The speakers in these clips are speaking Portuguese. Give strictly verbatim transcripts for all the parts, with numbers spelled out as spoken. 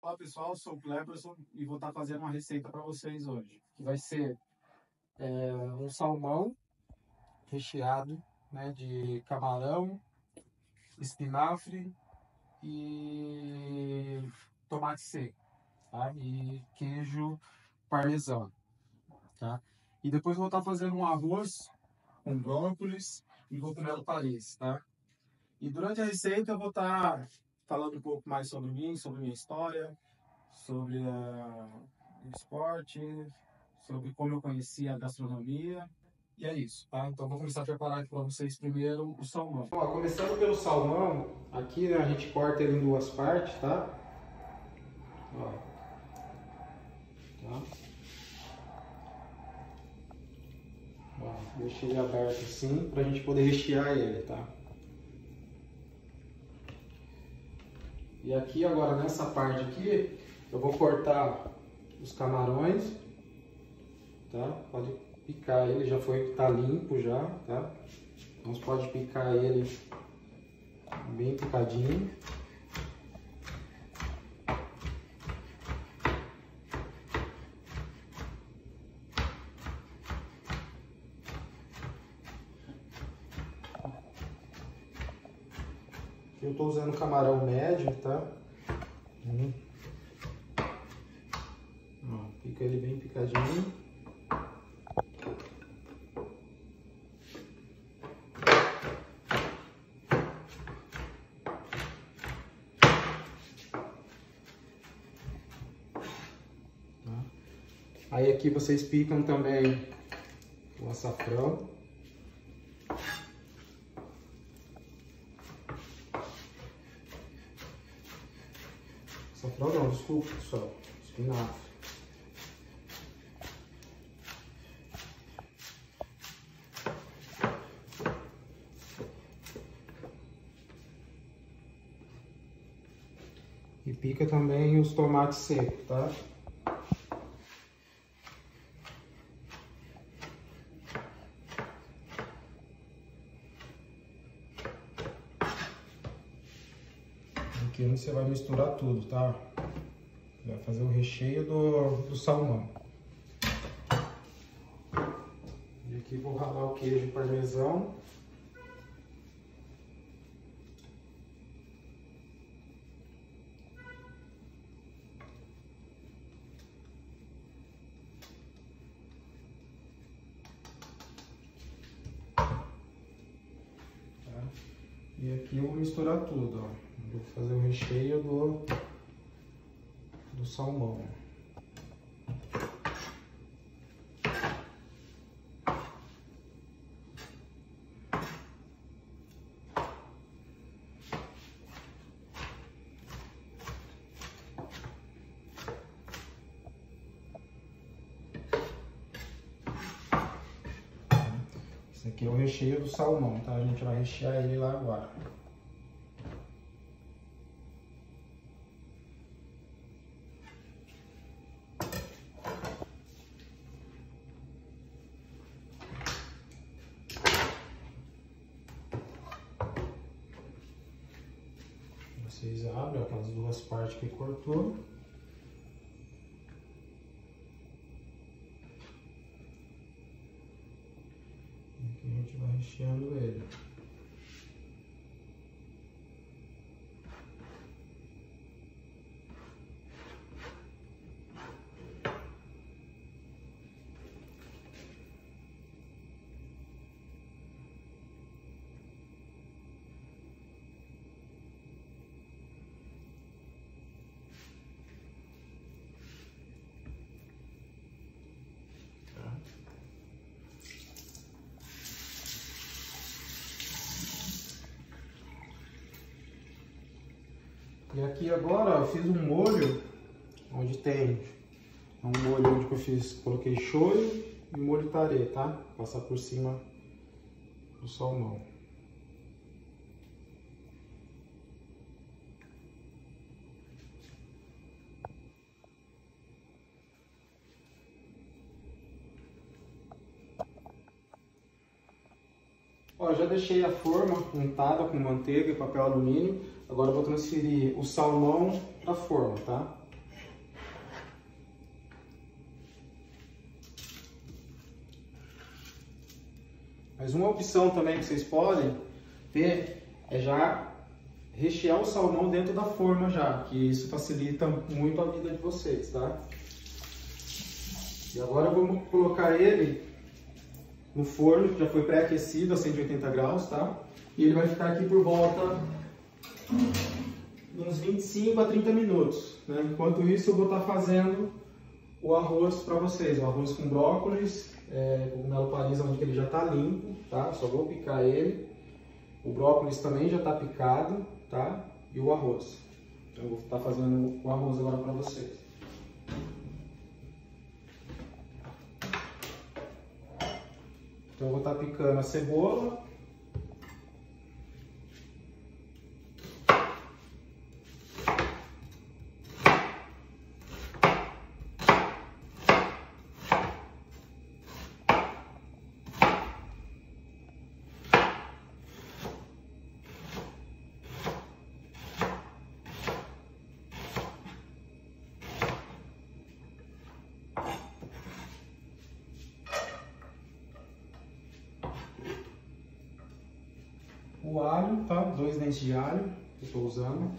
Olá pessoal, eu sou o Cleberson e vou estar fazendo uma receita para vocês hoje. Que vai ser é, um salmão recheado, né, de camarão, espinafre e tomate seco, tá? E queijo parmesão, tá? E depois eu vou estar fazendo um arroz com brócolis e cogumelo Paris, tá? E durante a receita eu vou estar falando um pouco mais sobre mim, sobre minha história, sobre uh, o esporte, sobre como eu conheci a gastronomia. E é isso, tá? Então vou começar a preparar aqui para vocês primeiro o salmão. Ó, começando pelo salmão, aqui, né, a gente corta ele em duas partes, tá? Ó. Tá? Ó, deixa ele aberto assim, pra gente poder rechear ele, tá? E aqui agora nessa parte aqui, eu vou cortar os camarões, tá? Pode picar ele, já foi, tá limpo já, tá? Então você pode picar ele bem picadinho. Eu tô usando camarão médio, tá? Hum. Ó, pica ele bem picadinho. Tá? Aí aqui vocês picam também o açafrão. Açafrão não, desculpa pessoal, espinafre. E pica também os tomates secos, tá? Aqui você vai misturar tudo, tá? Vai fazer o recheio do, do salmão. E aqui vou ralar o queijo parmesão. Tá? E aqui eu vou misturar tudo, ó. Vou fazer o recheio do, do salmão. Esse aqui é o recheio do salmão, tá? A gente vai rechear ele lá agora. Vocês abrem aquelas duas partes que cortou. E aqui a gente vai recheando ele. E aqui agora eu fiz um molho, onde tem um molho onde eu fiz, coloquei shoyu e molho tarê, tá? Passar por cima do salmão. Ó, já deixei a forma untada com manteiga e papel alumínio. Agora eu vou transferir o salmão para a forma, tá? Mas uma opção também que vocês podem ter é já rechear o salmão dentro da forma já, que isso facilita muito a vida de vocês, tá? E agora eu vou colocar ele no forno, que já foi pré-aquecido a cento e oitenta graus, tá? E ele vai ficar aqui por volta de uns vinte e cinco a trinta minutos, né? Enquanto isso eu vou estar fazendo o arroz para vocês, o arroz com brócolis, é, cogumelo Paris, onde ele já está limpo, tá? Só vou picar ele. O brócolis também já está picado, tá? E o arroz. Então eu vou estar fazendo o arroz agora para vocês. Então eu vou estar picando a cebola. O alho, tá? Dois dentes de alho que eu estou usando.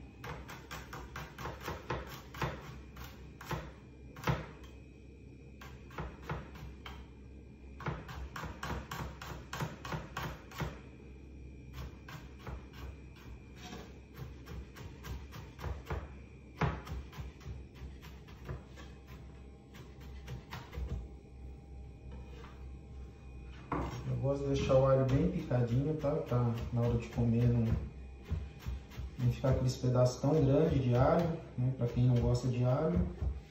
Eu gosto de deixar o alho bem picadinho, tá? Pra na hora de comer não, não ficar aqueles pedaços tão grandes de alho, né? Pra quem não gosta de alho.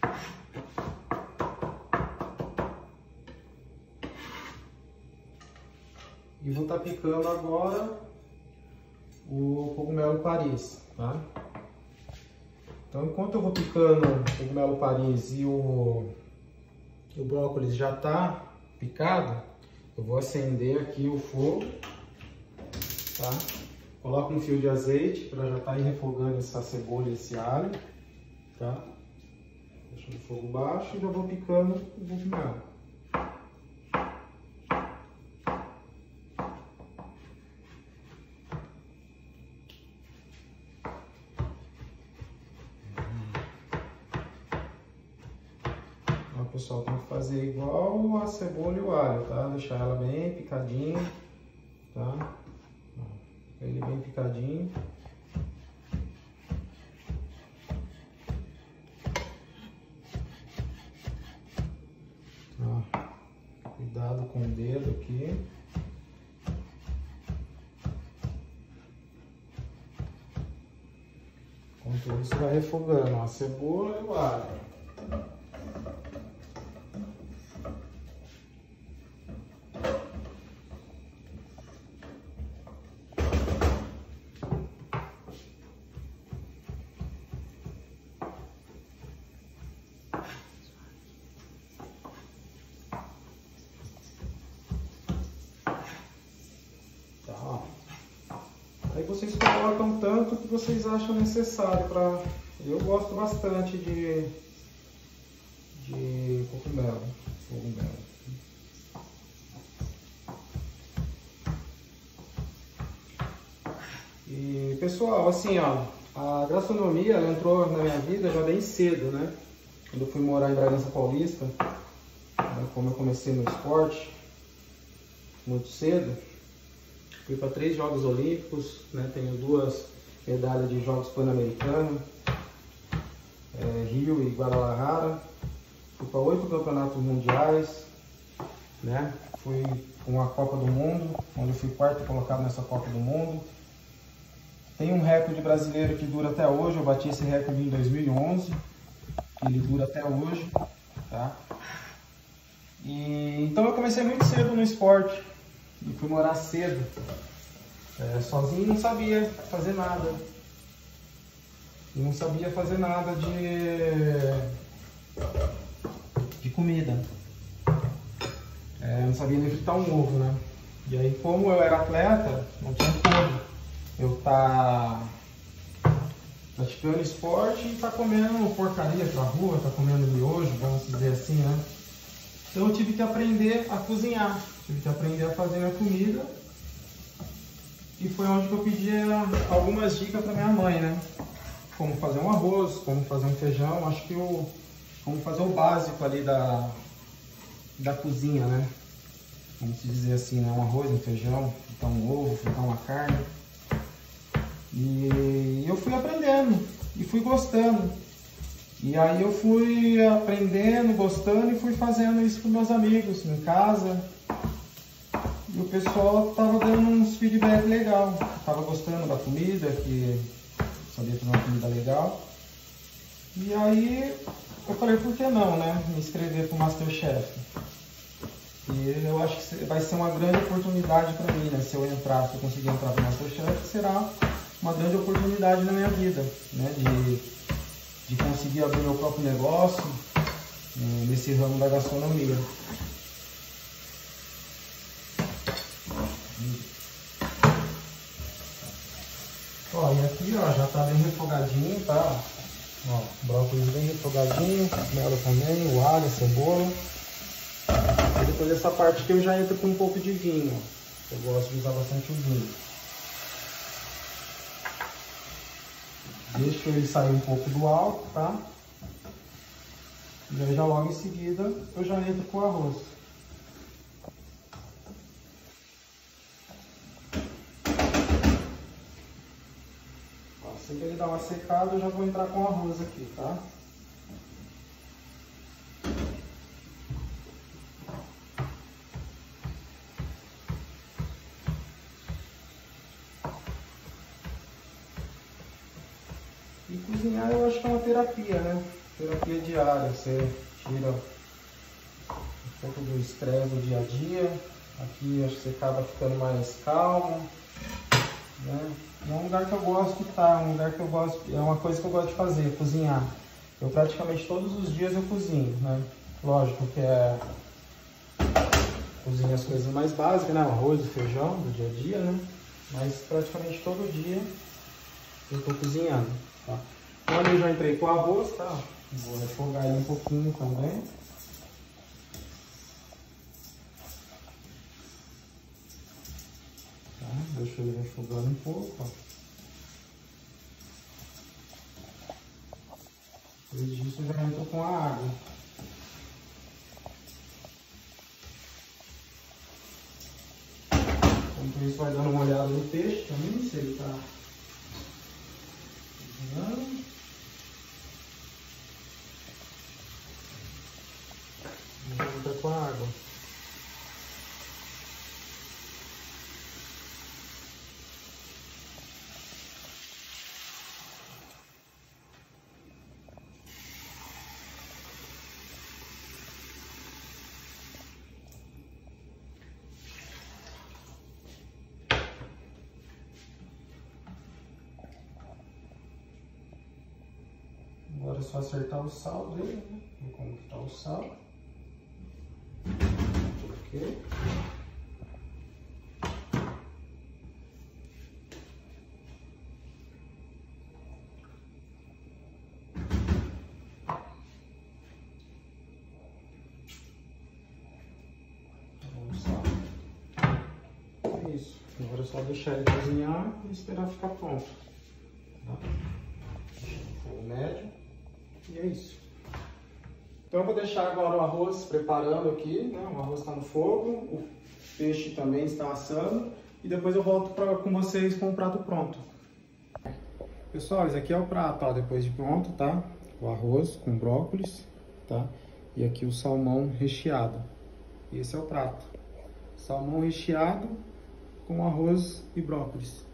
E vou estar picando agora o cogumelo Paris, tá? Então enquanto eu vou picando o cogumelo Paris e o, o brócolis já tá picado, eu vou acender aqui o fogo, tá? Coloco um fio de azeite para já estar tá refogando essa cebola e esse alho, tá? Deixo o fogo baixo e já vou picando o cogumelo. Pessoal, tem que fazer igual a cebola e o alho, tá? Deixar ela bem picadinha, tá? Ele bem picadinho. Ó, cuidado com o dedo aqui. Enquanto isso vai refogando ó, a cebola e o alho. Aí vocês colocam tanto que vocês acham necessário para. Eu gosto bastante de de cogumelo, cogumelo. E pessoal, assim ó, a gastronomia ela entrou na minha vida já bem cedo, né? Quando eu fui morar em Bragança Paulista, né? Como eu comecei no esporte muito cedo. Fui para três Jogos Olímpicos, né? Tenho duas medalhas de Jogos Pan-Americanos, é, Rio e Guadalajara. Fui para oito campeonatos mundiais, né? Fui com a Copa do Mundo, onde eu fui quarto colocado nessa Copa do Mundo. Tem um recorde brasileiro que dura até hoje, eu bati esse recorde em dois mil e onze, ele dura até hoje, tá? E, então eu comecei muito cedo no esporte. E fui morar cedo, é, sozinho, não sabia fazer nada, eu não sabia fazer nada de, de comida, é, não sabia nem fritar um ovo, né? E aí como eu era atleta, não tinha como eu estar tá praticando esporte e estar tá comendo porcaria pra rua, tá comendo miojo, vamos dizer assim, né? Então eu tive que aprender a cozinhar. tive que aprender a fazer minha comida. E foi onde que eu pedi algumas dicas para minha mãe, né? Como fazer um arroz, como fazer um feijão, acho que o como fazer o básico ali da, da cozinha, né? Vamos dizer assim, né? Um arroz, um feijão, fritar um ovo, fritar uma carne. E eu fui aprendendo e fui gostando. E aí eu fui aprendendo, gostando e fui fazendo isso com meus amigos em casa. E o pessoal tava dando uns feedback legal, tava gostando da comida, que sabia fazer uma comida legal. E aí eu falei, por que não, né? Me inscrever para o MasterChef. E eu acho que vai ser uma grande oportunidade para mim, né? Se eu entrar, se eu conseguir entrar para o MasterChef, será uma grande oportunidade na minha vida, né? De, de conseguir abrir meu próprio negócio né? Nesse ramo da gastronomia. Ó, e aqui ó, já tá bem refogadinho, tá? Ó, brócolis bem refogadinho, melo também, o alho, a cebola. E depois dessa parte aqui eu já entro com um pouco de vinho, ó. Eu gosto de usar bastante o vinho. Deixo ele sair um pouco do alto, tá? E aí já logo em seguida eu já entro com o arroz. Assim que ele dá uma secada, eu já vou entrar com o arroz aqui, tá? E cozinhar eu acho que é uma terapia, né? Terapia diária, você tira um pouco do estresse do dia a dia. Aqui acho que você acaba ficando mais calmo, né? É um lugar que eu gosto de estar, um lugar que eu gosto, é uma coisa que eu gosto de fazer, cozinhar. Eu praticamente todos os dias eu cozinho, né? Lógico que é cozinho as coisas mais básicas, né? O arroz, o feijão do dia a dia, né? Mas praticamente todo dia eu estou cozinhando, tá? Então ali eu já entrei com o arroz, tá? Vou refogar ele um pouquinho também. Tá? Deixa ele refogando um pouco, ó. Depois disso eu já entro com a água. Enquanto isso vai dando uma olhada no peixe também, se ele tá cozinhando. Junta com a água. Agora é só acertar o sal dele, né? Ver como que tá o sal. Ok. Vamos só. É isso. Agora é só deixar ele cozinhar e esperar ficar pronto. Tá? Fogo médio. E é isso. Então eu vou deixar agora o arroz preparando aqui, né? O arroz está no fogo, o peixe também está assando e depois eu volto pra, com vocês com o prato pronto. Pessoal, esse aqui é o prato, ó, depois de pronto, tá? O arroz com brócolis, tá? E aqui o salmão recheado. E esse é o prato. Salmão recheado com arroz e brócolis.